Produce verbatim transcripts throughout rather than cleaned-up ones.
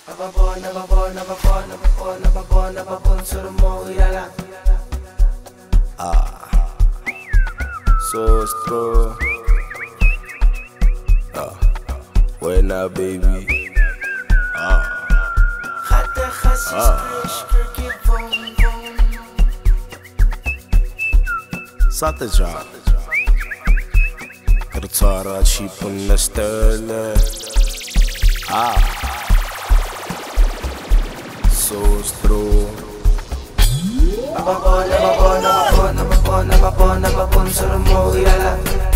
Ababon, ababon, ababon, ababon, ababon, ababon, surmo ilala. Ah, Sostro. Ah, buena baby. Ah, Hatte khassis krish kirki vom vom. Satacağım. Kırtara çipin nestele. Ah, Sostro. Ababon, ababon, ababon, ababon, ababon, ababon, surmo ilala.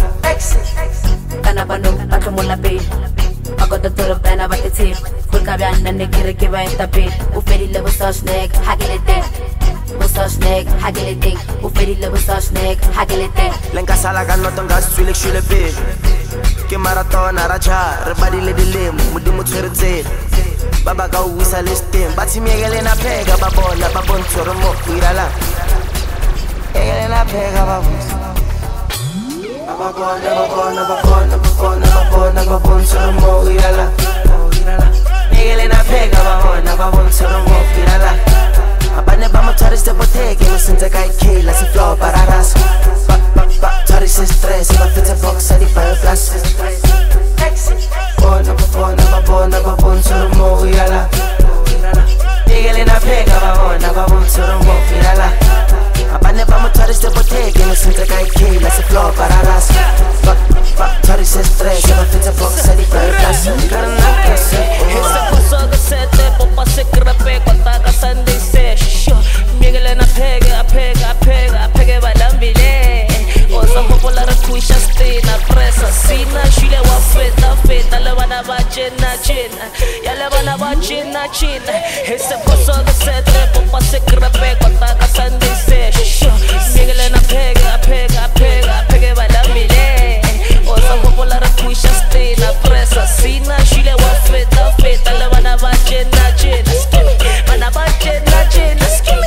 Kana banu pato mula be Ako da turo pena bati tip Kul ka bian nane kire ke bain tapi Uferi levo sosh nek hagile dek Sosh nek hagile dek Uferi levo sosh nek hagile dek Lenka sala kan notong gas sulik shule be Ke marathon araja rebadi le dilim mudi mutserze Baba ka uwisa listim Bati miegele na pega babona babon toro mo irala Egele na pega babon Ababon, ababon, ababon, ababon, ababon, ababon, surmo ilala. Egele na pega babona babon toro mo irala Abane bamo taris de botega no sente kai kila se flow para ras Ba ba ba taris stress ba fita box ali para plus Ababon, ababon, ababon, ababon, surmo ilala. Egele na pega babona babon toro mo irala Abane bamo taris de botega no sente kai kila se flow para ras Ba ba taris stress ba fita box ali para plus Ese paso que se te popa se crepe cuanta casan dice sho Miguel na pega pega pega pega balambile Osa popular kuisha stina presa sina shile wa feta feta le bana ba chena chena ya le bana ba chena chena Ese paso que se te popa se crepe cuanta casan dice sho Miguel na pega pega pega pega balambile Osa popular kuisha stina presa sina shile wa feta feta le bana ba chena chena bana ba chena chena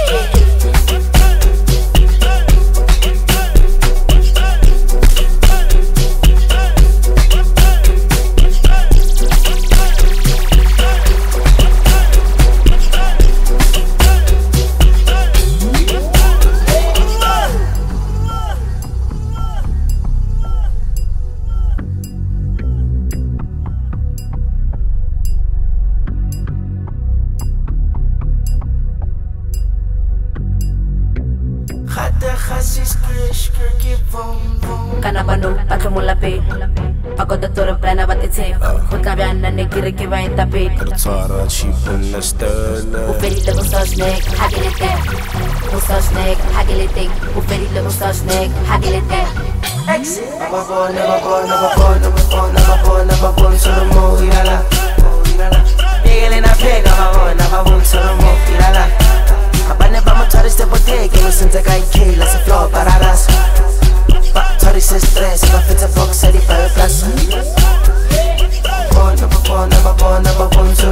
Hatte khassis krish kirki vom vom. Kana banu pato mula be Ako da turo pena bati tip Kul ka bian nane kire ke bain tapi Kırtara çipin nestele. Uferi levo sosh nek hagile dek Sosh nek hagile dek Uferi levo sosh nek hagile dek Ababon, ababon, ababon, ababon, ababon, ababon, surmo ilala. Egele na pega babona babon toro mo irala Abane bamo taris de botega no sente kai kila se flow para ras Ba taris stress ba fita box ali para plus Ababon, ababon, ababon, ababon,